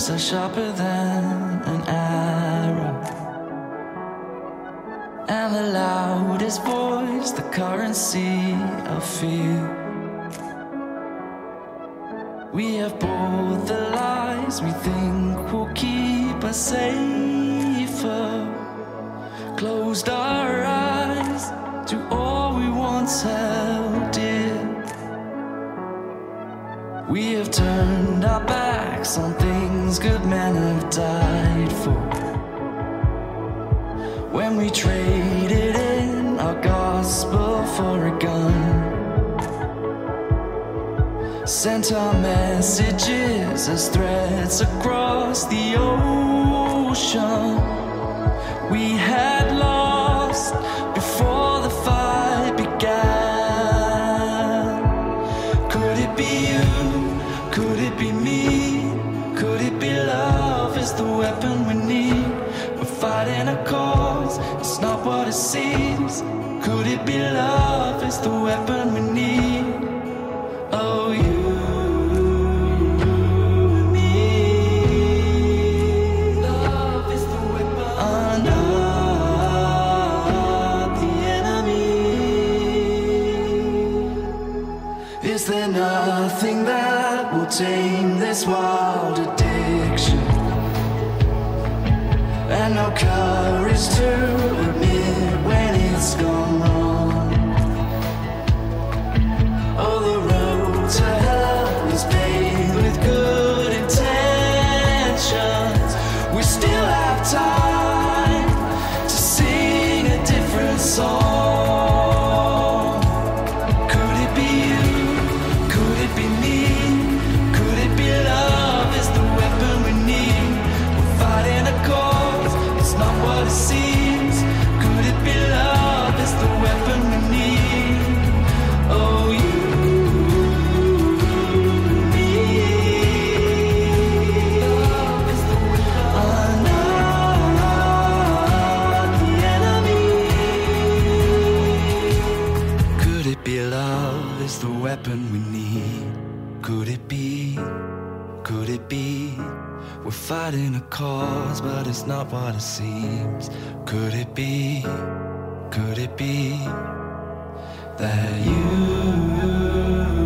words are sharper than an arrow, and the loudest voice, the currency of fear. We have bought the lies we think will keep us safer, closed our eyes to all we once held dear. We have turned our backs on things good men have died for, when we traded in our gospel for a gun, sent our messages as threads across the ocean. We had lost before the fight began. Could it be you? Could it be me? Could it be love is the weapon we need? We're fighting a cause, it's not what it seems. Could it be love is the weapon we need? Oh, you and me. Love is the weapon. I'm not the enemy. Is there nothing that will tame this wild addiction? And no courage to admit when it's gone wrong. Oh, the road to hell is paved with good intentions. We still have time to sing a different song. Could it be you? Could it be me? Could it be love is the weapon we need? We're fighting a cause, it's not what it seems. Could it be love is the weapon we need? Oh, you and me. Love is the weapon. I'm not the enemy. Could it be love is the weapon we need? Could it be? Could it be? We're fighting a cause, but it's not what it seems. Could it be? Could it be that you